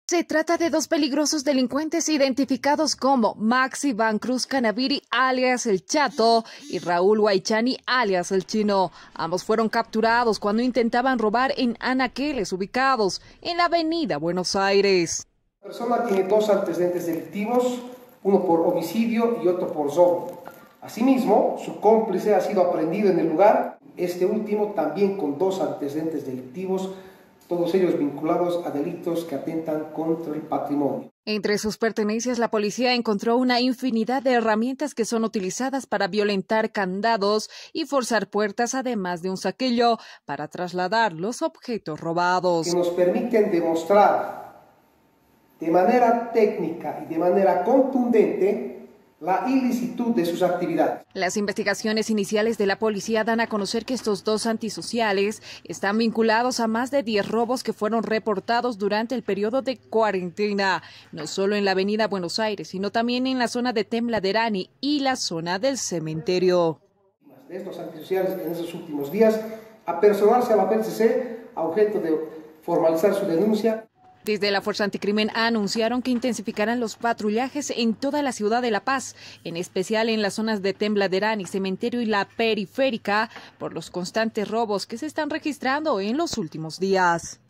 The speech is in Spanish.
Se trata de dos peligrosos delincuentes identificados como Maxi Van Cruz Canaviri, alias El Chato, y Raúl Guaychani, alias El Chino. Ambos fueron capturados cuando intentaban robar en anaqueles ubicados en la avenida Buenos Aires. La persona tiene dos antecedentes delictivos, uno por homicidio y otro por robo. Asimismo, su cómplice ha sido aprehendido en el lugar, este último también con dos antecedentes delictivos, todos ellos vinculados a delitos que atentan contra el patrimonio. Entre sus pertenencias, la policía encontró una infinidad de herramientas que son utilizadas para violentar candados y forzar puertas, además de un saquillo para trasladar los objetos robados. Que nos permiten demostrar de manera técnica y de manera contundente la ilicitud de sus actividades. Las investigaciones iniciales de la policía dan a conocer que estos dos antisociales están vinculados a más de 10 robos que fueron reportados durante el periodo de cuarentena, no solo en la avenida Buenos Aires, sino también en la zona de Tembladerani y la zona del cementerio. De estos antisociales en esos últimos días, a personarse a la PLCC a objeto de formalizar su denuncia. Desde la Fuerza Anticrimen anunciaron que intensificarán los patrullajes en toda la ciudad de La Paz, en especial en las zonas de Tembladerani, Cementerio y la Periférica, por los constantes robos que se están registrando en los últimos días.